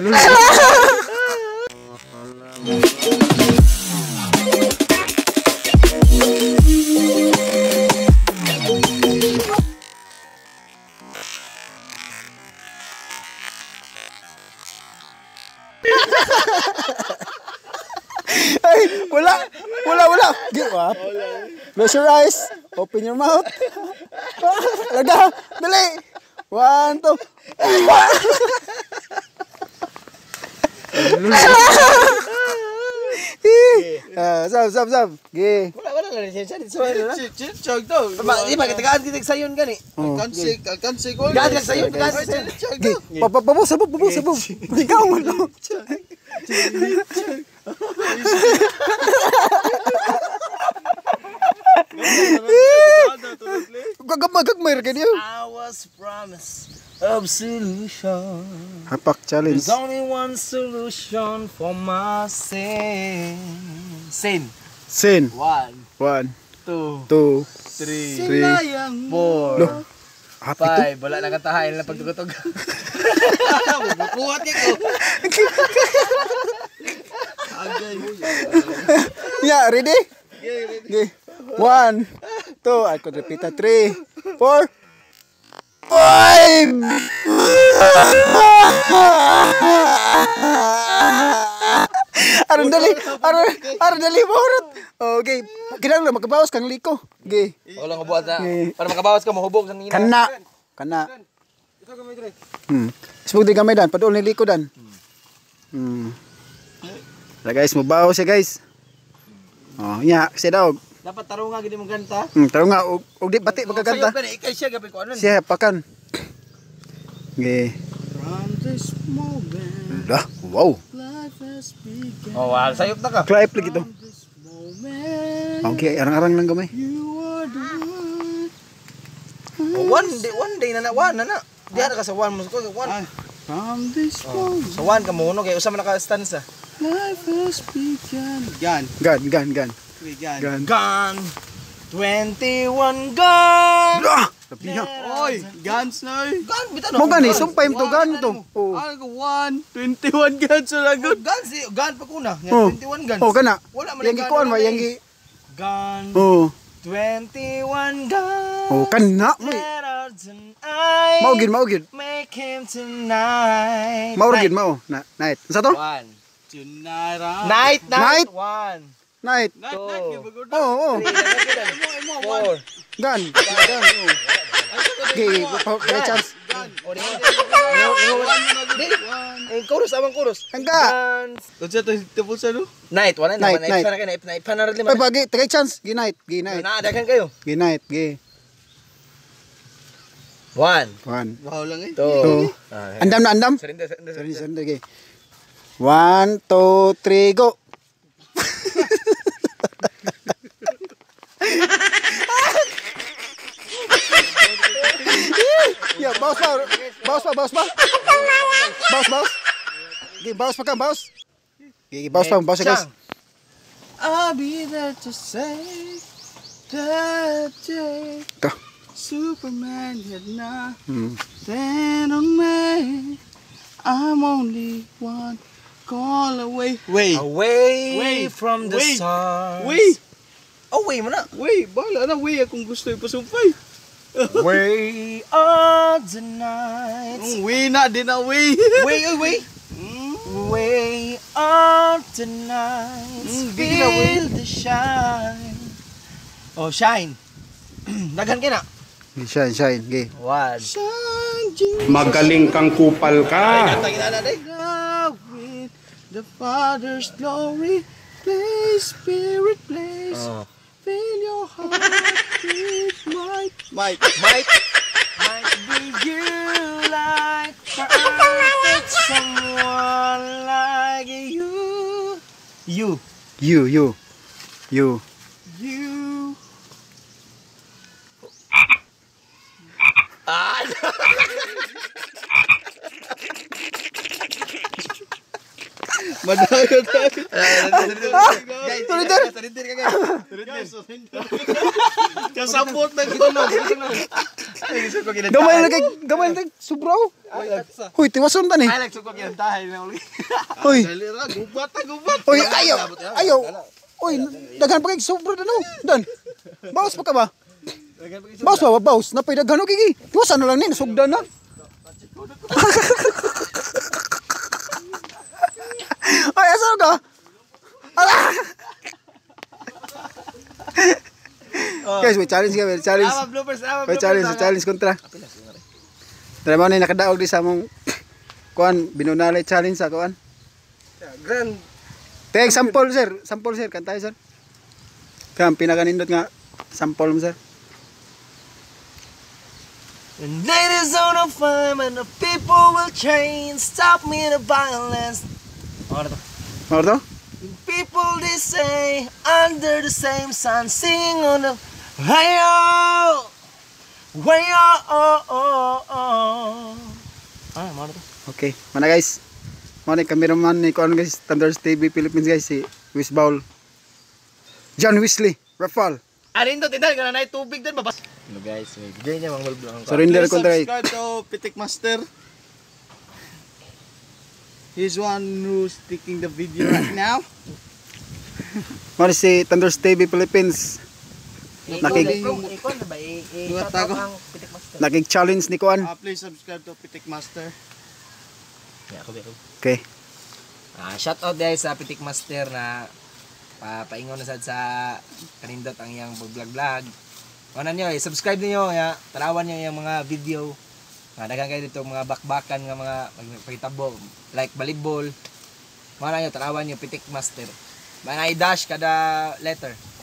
Ay, wala. Give up. Close your eyes. Open your mouth. Laga. Dali. 1, 2. Sab. Gi. Wala na lisensya dito. Chog to. Di ba kitagaan kita sayon gani? Alkansi ko. Gagan sayon, gagan sayon. Gi. Sabog. Ikaw mo. Gagmay ka niyo. I was promised of solution. Hapak challenge. There's only one solution for my sin. Sin. 1, 1, 2, 2, 3, 4, happy to. 5. Wala na katahain na pagtugtog. Bukuhat ko. Yeah, ready? Okay. 1, 2, I could repeat that. 3, 4, 5. Aron dali mahurot. Okay, kinahanglan makabawas kang liko. Okay. Wala nga buhat na. Para makabawas ka mahubog sa nina. Kana. Isbog di gamay dan, padul ni liko dan. Lah guys, mabaw siya guys. Oh, nya kasi daw. Dapat tarong nga gid mo ganta. Taro nga og di pati magkaganta. Ikay siya gabi ko ano. Siya pakan. Okay. From this moment, Dah, wow. life has begun. Oh, wala sayop na ka. Clap lagi to. This moment, Okay, arang-arang lang gamay. you are the one. One day na one na. Di ka sa one mo ko one. From this moment, Sa one ka mo kay usa man naka stanza. life has begun. Gan. Gan. Gone. 21 gone. Ah, tapi nya. Oy, guns na oy. Gone bitaw. Mo gani sumpay mo to gan to. Oh. Ako 21 guns na lang. Gone si gone pa kuna. Oh. 21 guns. Oh, kana. Wala man Yang gikuan wa yang gi. gone. Oh. 21 gone. Oh, kana mo. Mau gid. Make him tonight. Mau gid mau. Na, night. Sa to? One. Tonight. Night. One. Night. Oh. Four. Gan. Oh. Okay, pa chance. Chorus abang chorus. Tangga. Unsa to tapos ano? Night. Wala na. Night. Night. Panarad lima. Ay bagi, try chance. Gi night. Naadakan kayo. Gi night. Gi. 1. Wow lang eh. 2. Andam. Surrender. Sorry. Gi. 1, 2, 3, go. Ya, baus. Gi, baus pa ka, baus. Gi, baus pa guys. I'll be there to say that day. Ka. Superman had nothing on me. I'm only one call away. Away from the sun. Away mo na. Bala na way akong gusto ipasumpay. Way of the night. Way na din na way. Way. Way of the night. Feel the shine. Oh, shine. Daghan ka na. Shine. Gi. 1. Magaling kang kupal ka. With the Father's glory, please, Spirit, please, fill your heart with might. Might be you like perfect someone like you. You. Madayo tayo. Surrender ka guys. Kasabot na gito. Gamay lagi subraw. Hoy, tiwason ta ni. Ay, lagsukog yan tayo na uli. Hoy. Gubat na gubat. Hoy, ayaw. Hoy, daghan pa kay sobra na no. Dan. Bawas pa ka ba? Bawas. Napay daghan og gigi. Tiwasan na lang ni, nasugdan na. Ay, asa ka? Ala! Guys, may challenge ka, may challenge. May challenge kontra. Tara mo na nakadaog di sa mong kuan, binunalay challenge sa kuan. Grand. Teg sample sir, kantay sir. Kam pinakanindot nga sample mo sir. And ladies on a farm and the people will change. Stop me the violence. Ano to? Ano to? People they say under the same sun singing on the hey-oh, way-oh. Ano to? Okay, mana guys. Mana cameraman ni kuan guys, Thunders TV Philippines guys si Wisbaul. John Wesley, Rafal. Alin to, tintal ka na tubig din babas. Ano guys, may bigay niya mga bulblang ko. Surrender Please kontra. subscribe to Pitik Master. He's one who's taking the video right now. Mana si Thunders TV Philippines. Nakig-challenge ni kuan. Please subscribe to Pitik Master. Okay. Shout out guys sa Pitik Master na paingon na sad sa kanindot ang iyang vlog. Ano niyo, subscribe niyo ya, tanawan niyo yung mga video. Daghan kayo dito mga bakbakan nga mga pagitabo like volleyball. Mana niyo tanawan niyo Pitik Master. Mga i-dash kada letter.